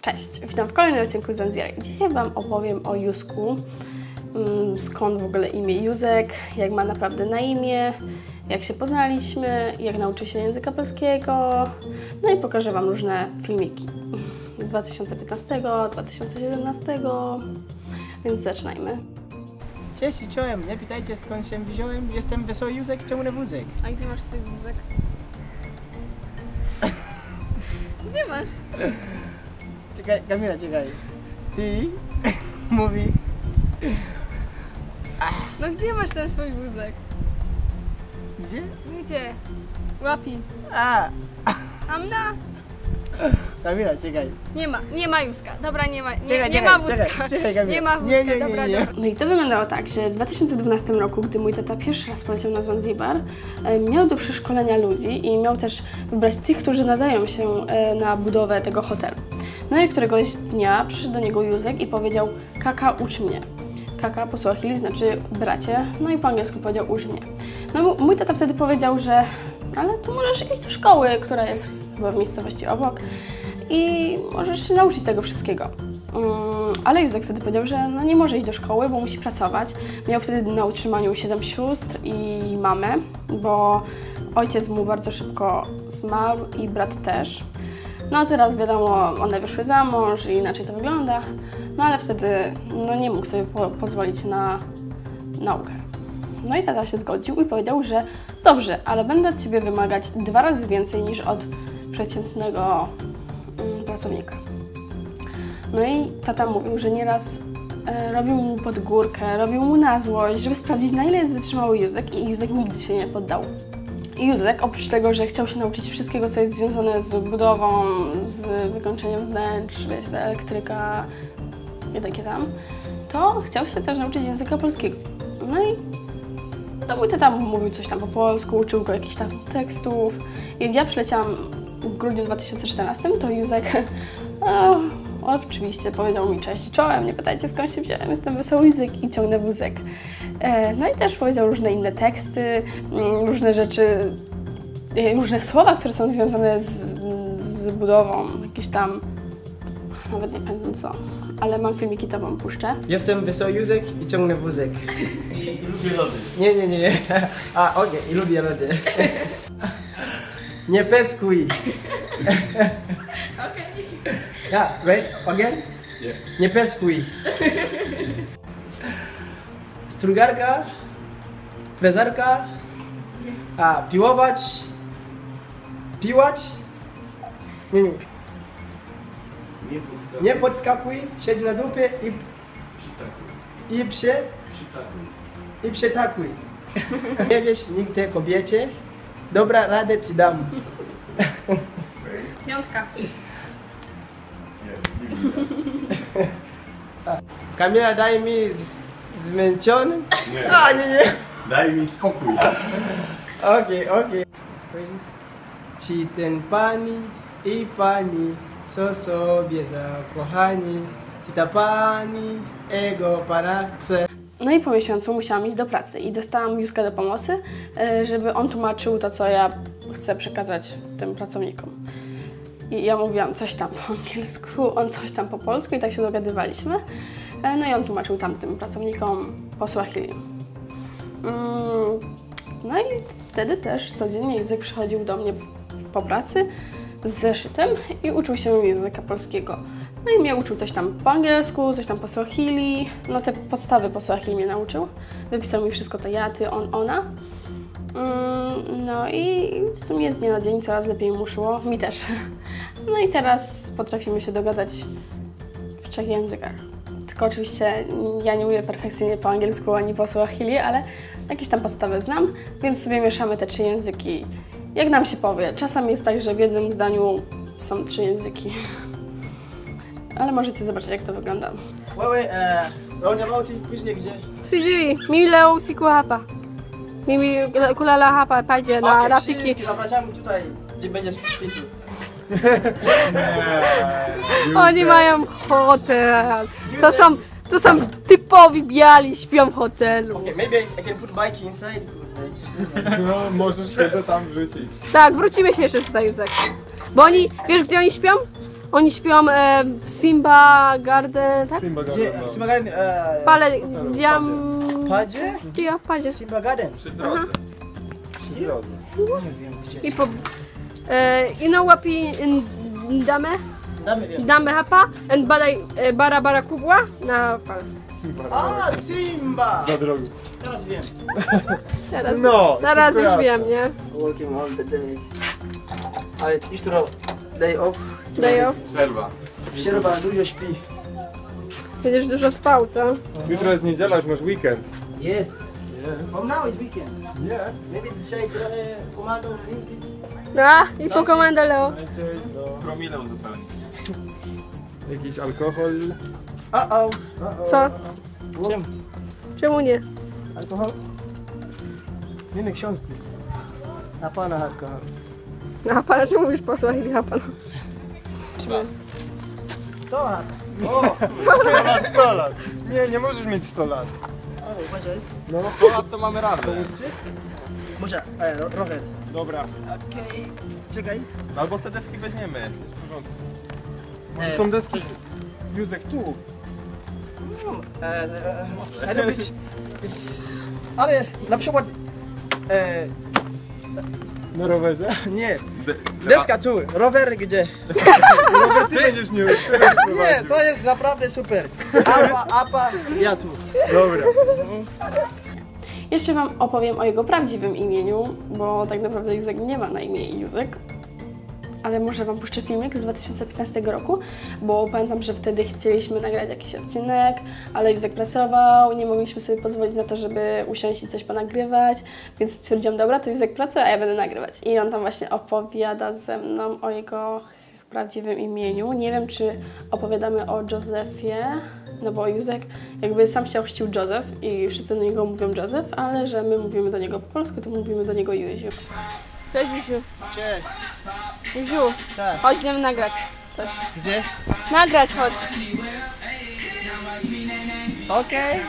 Cześć, witam w kolejnym odcinku Zanzibar. Dzisiaj Wam opowiem o Józku, skąd w ogóle imię Józek, jak ma naprawdę na imię, jak się poznaliśmy, jak nauczy się języka polskiego, no i pokażę Wam różne filmiki z 2015, 2017, więc zaczynajmy. Cześć i czołem, nie pytajcie skąd się wziąłem, jestem Wesoły Józek, ciągnę wózek. A gdzie masz swój wózek? Gdzie masz? Czekaj, Kamila, czekaj. Ty mówi. No gdzie masz ten swój wózek? Gdzie? Gdzie? Łapi. A! Amna? Kamila, czekaj. Nie ma Józka. Dobra, nie ma wózka. Czekaj, Kamila. Nie ma wózka, nie, dobra. No i to wyglądało tak, że w 2012 roku, gdy mój tata pierwszy raz poleciał na Zanzibar, miał do przeszkolenia ludzi i miał też wybrać tych, którzy nadają się na budowę tego hotelu. No i któregoś dnia przyszedł do niego Józek i powiedział: Kaka, ucz mnie. Kaka po swahili znaczy bracie, no i po angielsku powiedział: ucz mnie. No mój tata wtedy powiedział, że ale to możesz iść do szkoły, która jest chyba w miejscowości obok i możesz się nauczyć tego wszystkiego. Ale Józek wtedy powiedział, że no nie może iść do szkoły, bo musi pracować. Miał wtedy na utrzymaniu 7 sióstr i mamę, bo ojciec mu bardzo szybko zmarł i brat też. No teraz wiadomo, one wyszły za mąż i inaczej to wygląda, no ale wtedy no nie mógł sobie pozwolić na naukę. No i tata się zgodził i powiedział, że dobrze, ale będę od Ciebie wymagać 2 razy więcej niż od przeciętnego pracownika. No i tata mówił, że nieraz robił mu pod górkę, robił mu na złość, żeby sprawdzić, na ile jest wytrzymały Józek, i Józek nigdy się nie poddał. I Józek, oprócz tego, że chciał się nauczyć wszystkiego, co jest związane z budową, z wykończeniem wnętrz, wiecie, elektryka i takie tam, to chciał się też nauczyć języka polskiego. No i to mój tata mówił coś tam po polsku, uczył go jakichś tam tekstów. I jak ja przyleciałam w grudniu 2014, to Józek oczywiście powiedział mi: cześć i czołem, nie pytajcie skąd się wziąłem, jestem Wesoły Józek i ciągnę wózek. No i też powiedział różne inne teksty, różne rzeczy, różne słowa, które są związane z budową, jakieś tam, nawet nie pamiętam co, ale mam filmiki, to wam puszczę. Jestem Wesoły Józek i ciągnę wózek. I lubię lody. Nie. A, okej, i lubię lody. Nie peskuj. Yeah, right? Again? Yeah. Nie peskuj. Strugarka, frezarka, piłować, piłać. Nie. Nie podskakuj, siedź na dupie i przetakuj. Nie wiesz nigdy kobiecie, dobra radę ci dam. 5. Kamila, daj mi zmęczony. Nie. Nie. Daj mi spokój. Okej. Ci ten pani i pani, co sobie zakochani, ci ta pani ego prace. No i po miesiącu musiałam iść do pracy i dostałam Józka do pomocy, żeby on tłumaczył to, co ja chcę przekazać tym pracownikom. I ja mówiłam coś tam po angielsku, on coś tam po polsku i tak się dogadywaliśmy. No i on tłumaczył tamtym pracownikom po swahili. No i wtedy też codziennie Józek przychodził do mnie po pracy z zeszytem i uczył się języka polskiego. No i mnie uczył coś tam po angielsku, coś tam po swahili. No te podstawy po swahili mnie nauczył. Wypisał mi wszystko to ja, ty, on, ona. No i w sumie z dnia na dzień coraz lepiej mu szło, mi też. No i teraz potrafimy się dogadać w 3 językach. Tylko oczywiście ja nie mówię perfekcyjnie po angielsku ani po swahili, ale jakieś tam podstawy znam, więc sobie mieszamy te 3 języki, jak nam się powie. Czasami jest tak, że w jednym zdaniu są 3 języki. Ale możecie zobaczyć, jak to wygląda. Wewe, roundabout później gdzie? Sijui, mile usiku hapa. Mimi kulala hapa padzie na rafiki. Wszystkich zapraszamy tutaj, gdzie będzie spiczył. Oni mają hotel. To są typowi biali, śpią w hotelu. Okay, maybe I can put bike inside. No, możesz tego tam wrzucić. Tak, wrócimy się jeszcze tutaj, Józek. Bo oni, wiesz gdzie oni śpią? Oni śpią w Simba Garden, tak? Simba Gdzie? Garden, no. Simba Garden. Pale, dziam... Padzie? Ja w padzie. Simba Garden. Przy drodze. Przy drodze. Nie wiem gdzie. I po... you know what in dame? Damy wiem. Dame hapa and bara bara kubła na pal. A, Simba! Za drogą. Teraz wiem. Teraz, No, teraz wszystko już jasne. wiem, nie? Working all the day. Ale jutro day off. Daję. Przerwa. Przerwa, dużo śpi. Będziesz dużo spał, co? Jutro jest niedziela, już masz weekend. Yes. From now is weekend. Nie. Maybe dzisiaj trochę pomagam w Rimsy. A, i po komendę Leo. Cześć, no. Promile uzupełnić. Jakiś alkohol. Uh-oh. Co? Czemu? Czemu nie? Alkohol? Nie książki. Na pana alkohol. A pana, czemu mówisz po swahili hapana? To O! 100 lat, 100 lat. Nie, nie możesz mieć 100 lat. O, uważaj. No. To mamy radę. Może, rower. Dobra. Okej. Czekaj. Albo te deski weźmiemy. Jest w porządku. Może tą deskę Józek tu. Ale być... Ale na przykład... Na rowerze? Nie. Deska tu. Rower gdzie? Rower ty będziesz nie Nie, to jest naprawdę super. Apa, ja tu. Dobra. Jeszcze wam opowiem o jego prawdziwym imieniu, bo tak naprawdę Józek nie ma na imię Józek. Ale może wam puszczę filmik z 2015 roku, bo pamiętam, że wtedy chcieliśmy nagrać jakiś odcinek, ale Józek pracował, nie mogliśmy sobie pozwolić na to, żeby usiąść i coś ponagrywać, więc stwierdziłam, dobra, to Józek pracuje, a ja będę nagrywać. I on tam właśnie opowiada ze mną o jego prawdziwym imieniu. Nie wiem, czy opowiadamy o Józefie, no bo Józek jakby sam się ochrzcił Józef i wszyscy do niego mówią Józef, ale że my mówimy do niego po polsku, to mówimy do niego Józiu. Cześć Józiu. Cześć. Józiu, Tak. chodź, idziemy nagrać coś. Gdzie? Nagrać, chodź. Okej.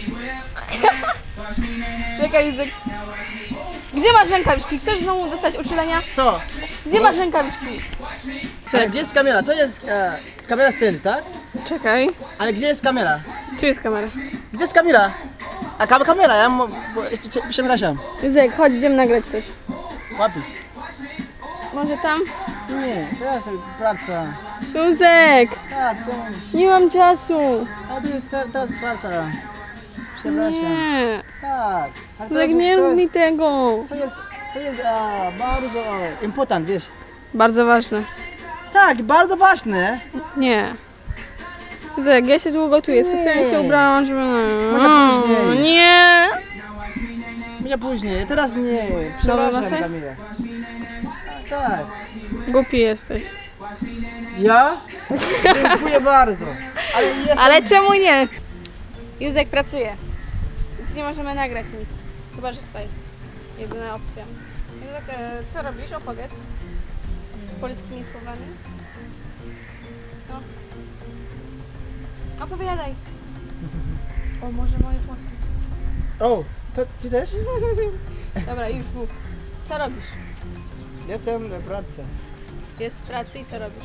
Czekaj, Józek. Gdzie masz rękawiczki? Chcesz znowu dostać uczulenia? Co? Gdzie masz rękawiczki? Ale gdzie jest kamera? To jest kamera stand, tak? Czekaj. Ale gdzie jest kamera? Tu jest kamera. Gdzie jest kamera? A kamera, ja przepraszam. Józek, chodź, idziemy nagrać coś. Łapi. Może tam? Nie, teraz praca. Józek, Tak, to... nie mam czasu. A to jest teraz praca. Przepraszam. Nie. Tak. Ale to Józek, jest- nie to rób jest- mi tego. To jest bardzo important, wiesz. Bardzo ważne. Tak, bardzo ważne. Nie. Józek, ja się tu gotuję. Specjalnie się ubrałam, żeby... Może później. Nie. Może później, teraz nie. Dobra, Przepraszam, Masek? Kamila. Tak. Głupi jesteś. Ja? Dziękuję bardzo. Ale jestem... Ale czemu nie? Józek pracuje, więc nie możemy nagrać nic. Chyba, że tutaj. Jedyna opcja. Józek, co robisz? Opowiedz. Polskimi słowami. No. Opowiadaj. O, może moje włosy. O, to ty też? Dobra, już mów. Co robisz? Jestem na pracy. Jest w pracy i co robisz?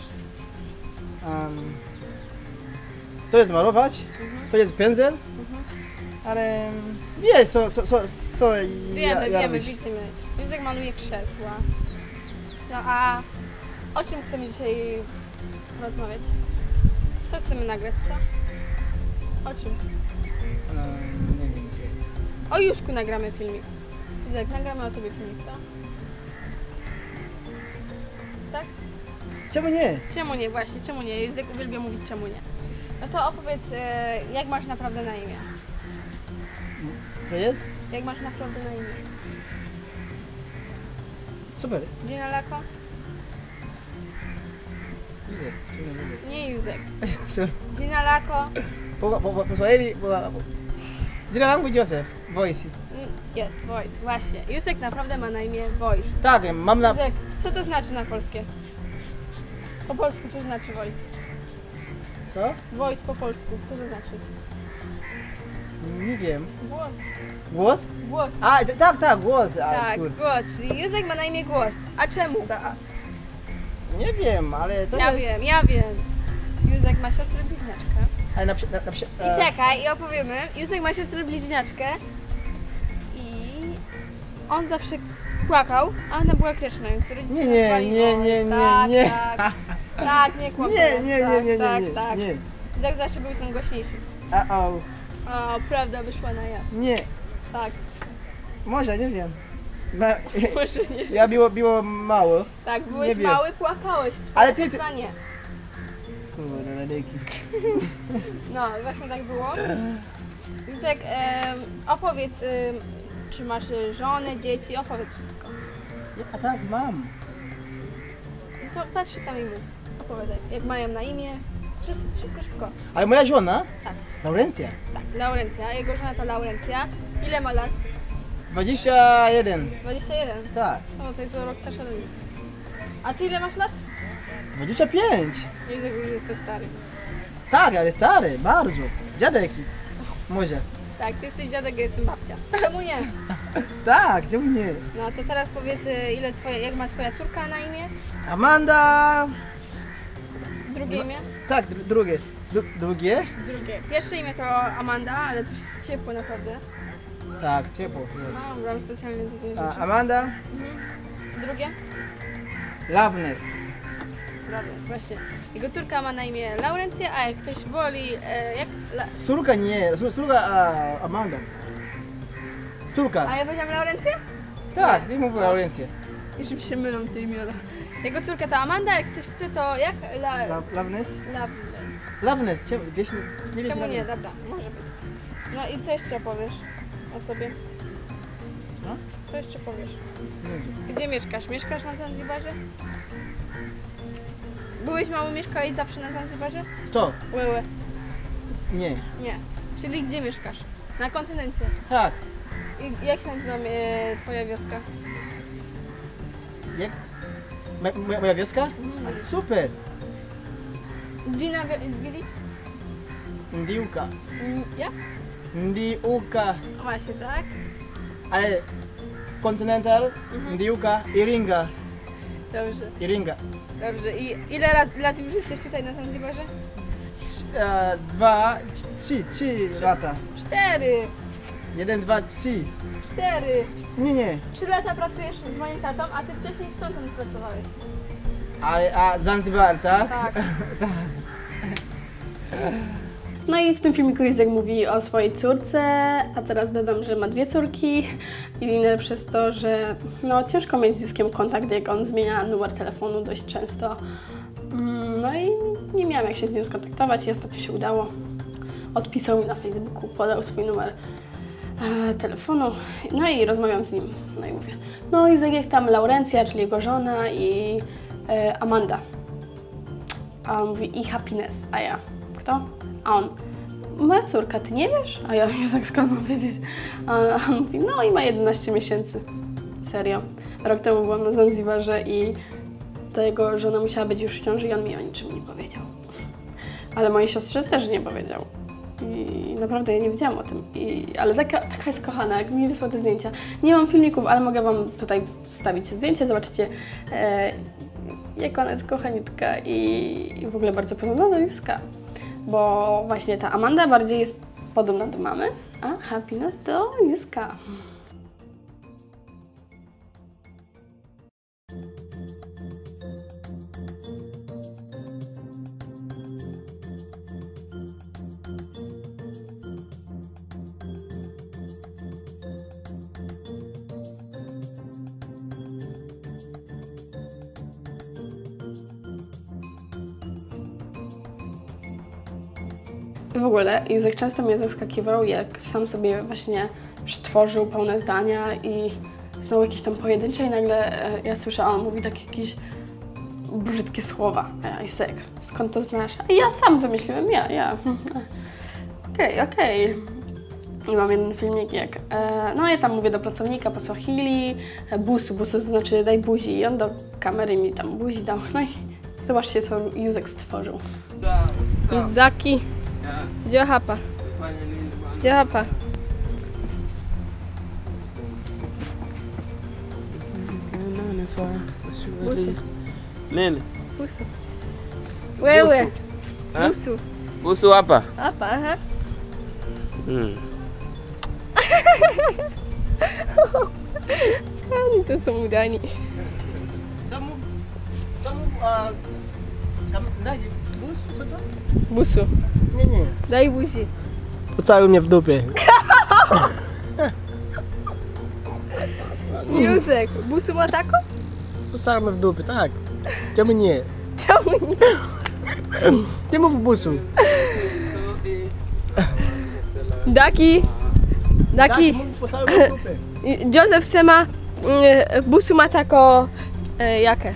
To jest malować, to jest pędzel, ale wiesz co Wiemy, ja wiemy, robisz. widzimy. Józek maluje krzesła. No a o czym chcemy dzisiaj rozmawiać? Co chcemy nagrać, co? O czym? Nie wiem gdzie. O Józku nagramy filmik. Józek, nagramy o tobie filmik, co? Tak? Czemu nie? Czemu nie, właśnie, czemu nie? Józek uwielbia mówić czemu nie. No to opowiedz, jak masz naprawdę na imię? To jest? Jak masz naprawdę na imię? Super. Gina Lako? Józef. Nie Józek. Super. Gina Lako? Po Swahili, Jina langu Joseph, Voice. Jest, Voice, właśnie. Józek naprawdę ma na imię Voice. Tak, mam na... Józek, co to znaczy na polskie? Po polsku co znaczy Voice? Co? Voice po polsku, co to znaczy? Nie wiem. Głos. Głos? Głos. A, tak, głos. A, Tak, kur- głos, czyli Józek ma na imię Głos. A czemu? Nie wiem, ale to Ja jest... wiem, ja wiem. Józek ma siostrę bliźniaczkę. Ale I czekaj, i opowiemy. Józek ma siostrę bliźniaczkę i on zawsze płakał, a ona była grzeczna, więc rodzice nazwali nie. Tak, nie kłamał. Nie. Tak. Nie. Józek zawsze był ten głośniejszy. O, O, prawda wyszła na jaw. nie. Tak, Może, nie wiem. może nie. Ja było mało. Tak, Nie byłeś wiem. mały, płakałeś. Ale Twoja ty- siostra nie. Kurde, radyki. No, właśnie tak było. Józek, opowiedz, czy masz żonę, dzieci, opowiedz wszystko. A tak, mam. To patrz tam i mów. Opowiadaj, jak mają na imię. Wszystko, szybko. Ale moja żona? Tak. Laurencja. Tak, Laurencja. Jego żona to Laurencja. Ile ma lat? 21. 21. Tak. No to jest o rok starsza ode mnie. A ty ile masz lat? 25. Józek już jest stary. Tak, ale stary, bardzo. Dziadek. Może. Tak, ty jesteś dziadek, ja jestem babcia. Czemu nie? Tak, czemu nie? No to teraz powiedz, jak ma twoja córka na imię? Amanda. Drugie imię? Tak, drugie. Drugie? Drugie. Pierwsze imię to Amanda, ale to jest ciepło naprawdę. Tak, ciepło jest. No, mam specjalnie do tej A, rzeczy. Amanda. Drugie? Loveness. Dobra, właśnie. Jego córka ma na imię Laurencja, a jak ktoś woli, Córka nie, córka Amanda. Córka. A ja powiedziałam Laurencję? Tak, ty mówisz Laurencję. Już mi się mylą te imiona. Jego córka to Amanda, jak ktoś chce to jak? Loveness? Loveless. Loveness, czemu wiesz, nie wiesz Czemu nie? Loveness. Dobra, może być. No i co jeszcze powiesz o sobie? Co? Co jeszcze powiesz? Nie wiem. Gdzie mieszkasz? Mieszkasz na Zanzibarze? Byłeś mało mieszkałeś zawsze na Zanzibarze? To? Łełe. Nie. Nie. Czyli gdzie mieszkasz? Na kontynencie. Tak. I jak się nazywa twoja wioska? Jak? Moja wioska? A, super. Gina Village? Ndiuka. Jak? Ndiuka. Właśnie, tak? Ale Continental, Ndiuka, Iringa. Dobrze, Iringa. dobrze. I ile lat już jesteś tutaj na Zanzibarze? 3 lata. 4! 1, 2, 3. 4! Nie. 3 lata pracujesz z moim tatą, a ty wcześniej stąd pracowałeś. A Zanzibar, tak? Tak. No i w tym filmiku Józek mówi o swojej córce, a teraz dodam, że ma 2 córki i najlepsze jest to, że no, ciężko mieć z Józkiem kontakt, jak on zmienia numer telefonu dość często. No i nie miałam jak się z nim skontaktować i ostatnio się udało. Odpisał mi na Facebooku, podał swój numer telefonu, no i rozmawiam z nim. No i mówię, no Józek, jak tam Laurencja, czyli jego żona i Amanda. A on mówi, i Happiness, a ja, kto? A on, moja córka, ty nie wiesz? A ja, Józek, skąd mam wiedzieć? A on mówi, no i ma 11 miesięcy. Serio. Rok temu byłam na Zanzibarze i ta jego żona musiała być już w ciąży i on mi o niczym nie powiedział. Ale mojej siostrze też nie powiedział. I naprawdę ja nie wiedziałam o tym. Ale taka jest kochana, jak mi wysłał te zdjęcia. Nie mam filmików, ale mogę Wam tutaj wstawić zdjęcie, zobaczycie jak ona jest kochaniutka i w ogóle bardzo podobna do Józka. Bo właśnie ta Amanda bardziej jest podobna do mamy, a Happiness do Józka. W ogóle Józek często mnie zaskakiwał, jak sam sobie właśnie przetworzył pełne zdania i znał jakieś tam pojedyncze i nagle ja słyszę, a on mówi takie jakieś brzydkie słowa. A ja, Józek, skąd to znasz? A ja sam wymyśliłem, ja. Okej. I mam jeden filmik, jak no ja tam mówię do pracownika po Swahili, busu to znaczy daj buzi i on do kamery mi tam buzi dał. No i zobaczcie, co Józek stworzył. Daki. Dia hapa. Dia hapa. Nini? Busu. Łełe. A? Busu. Busu apa? Apa, aha. Oni to są udani. Bus, co to? Busu. Nie. Daj buzi. Pocałuj mnie w dupie. Józek, busu ma tako? Pocałuj mnie w dupie, tak. Czemu nie? Czemu nie? Nie mów busu. Daki. Daki. Mów pocałuj mnie w dupie. Józef Sema. Busu ma tako. Jakie?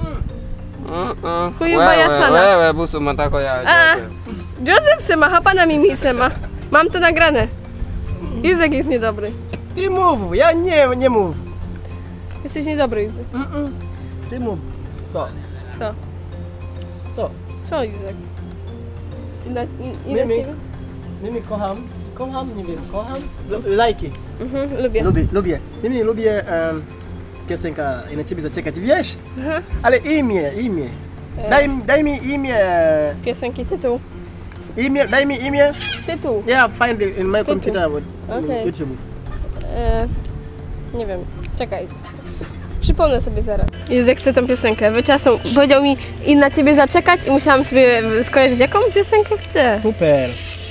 Chuju baya sana. Wewe busu matako ya. A, Józef Sema, hapana mimi Sema. Mam to nagrane. Józek jest niedobry. Ty mów, ja nie mów. Jesteś niedobry, Józek. Ty mów. Co? Co? Co? Co, Józek? I na Mimi. ciebie? Mimi kocham, nie wiem, kocham. Lajki. Lubię. Lubię. Mimi lubię piosenka i na ciebie zaczekać, wiesz? Aha. Ale imię. Daj mi imię. Piosenki, tytuł. Daj mi imię. Tytuł. Yeah, find it in my Tytuł. computer with Okej. YouTube. Nie wiem, czekaj. Przypomnę sobie zaraz. Józek chce tą piosenkę. Wyczasem powiedział mi i na ciebie zaczekać i musiałam sobie skojarzyć, jaką piosenkę chcę. Super.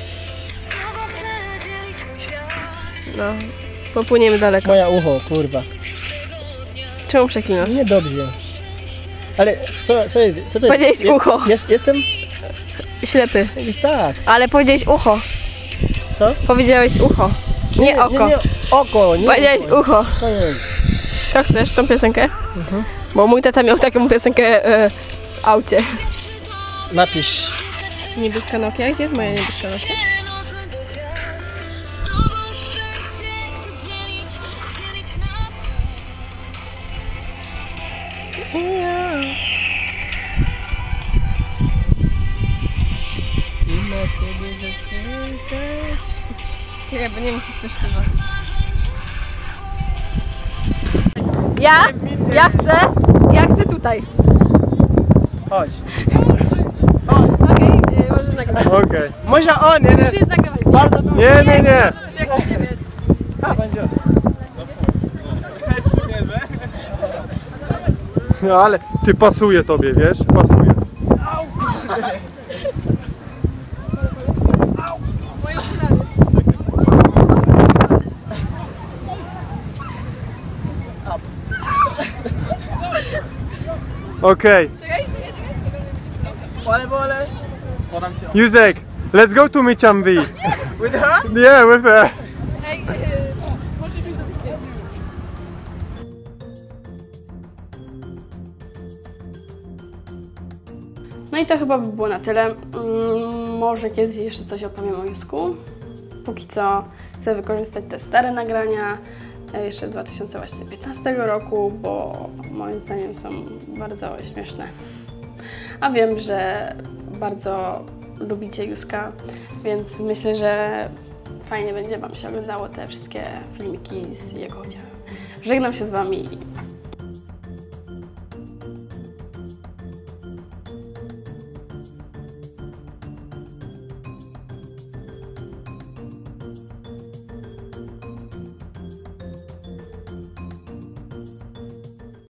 No, popłyniemy daleko. Moja ucho, kurwa. Czemu przeklinasz? Niedobrze. Ale co jest? Co to Powiedziałeś jest? ucho. Jestem? Ślepy. Tak. Ale powiedziałeś ucho. Co? Powiedziałeś ucho. Nie oko. Nie, oko, nie Powiedziałeś ucho. To jest. To chcesz tą piosenkę? Bo mój tata miał taką piosenkę w aucie. Napisz. Niebieska Nokia. Gdzie jest moja niebieska Nokia? Na ciebie zaczekać. Czekaj, bo nie wiem, czy coś chyba. Ja chcę tutaj. Chodź. Okej, możesz nagrywać. Okej. Może on, nie. Już jest nagrywanie. Bardzo dużo. Nie. To też jak chcę ciebie. No ale ty pasuje tobie, wiesz? Pasuje. Moje ślady. Okej. Pole. Podam cię. Józek, let's go to Michambi. With her? Yeah, with her. Ej, możesz mi zrobić zdjęcie. No i to chyba by było na tyle. Może kiedyś jeszcze coś opowiem o Józku. Póki co chcę wykorzystać te stare nagrania jeszcze z 2015 roku, bo moim zdaniem są bardzo śmieszne. A wiem, że bardzo lubicie Józka, więc myślę, że fajnie będzie Wam się oglądało te wszystkie filmiki z jego udziałem. Żegnam się z Wami.